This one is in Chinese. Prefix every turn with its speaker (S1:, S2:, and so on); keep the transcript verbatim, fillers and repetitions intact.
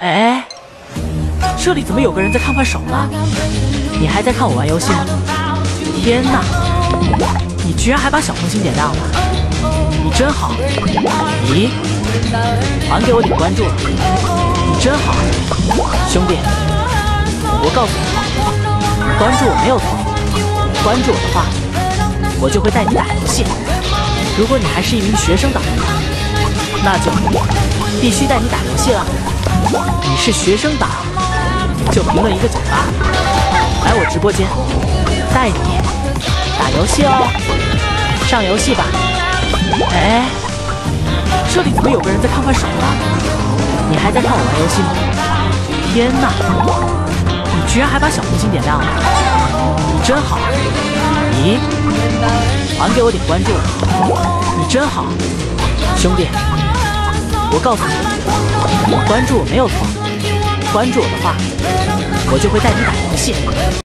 S1: 哎，这里怎么有个人在看快手呢？你还在看我玩游戏吗？天哪，你居然还把小红心点亮了，你真好！咦，还给我点关注了，你真好，兄弟！我告诉你，关注我没有错，关注我的话，我就会带你打游戏。如果你还是一名学生党的话，那就必须带你打游戏了。你是学生党，就评论一个九八，来我直播间带你打游戏哦，上游戏吧。哎，这里怎么有个人在看快手呢？你还在看我玩游戏吗？天哪，你居然还把小红心点亮了，你真好！咦，还给我点关注了，你真好，兄弟！我告诉你，关注我没有错，关注我的话，我就会带你打游戏。